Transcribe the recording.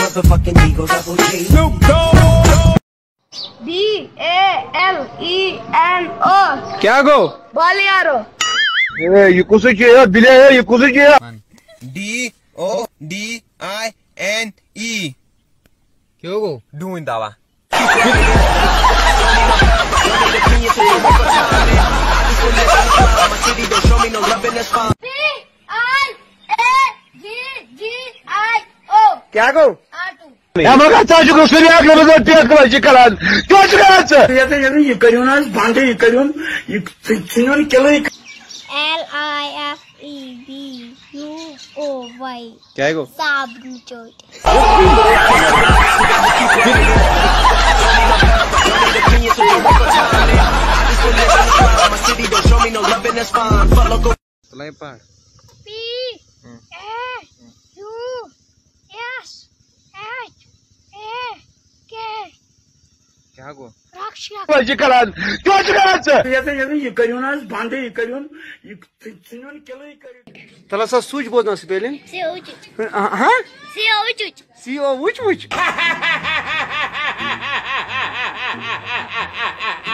motherfucking Eagle Double G. BALENO क्या गो बालियारो ये कुछ चाहिए बिले है ये कुछ चाहिए DODINE क्यों गो doing दावा PIAGGIO क्या गो आटू या मग आता जो सरी आगले बघ ते करायची कलान तोच करायचं याचं ये करून आज भांडे ये करून ये चिन्हून केलं LIFEBUOY क्या है गो साबुन चोट चलाई पार क्या गो करायची कलान तोच करायचं याचं ये करून आज भांडे ये करून ये चिन्हून केलं त्याला असं सूच बोलणं स्पेलिंग हा सी ओ उच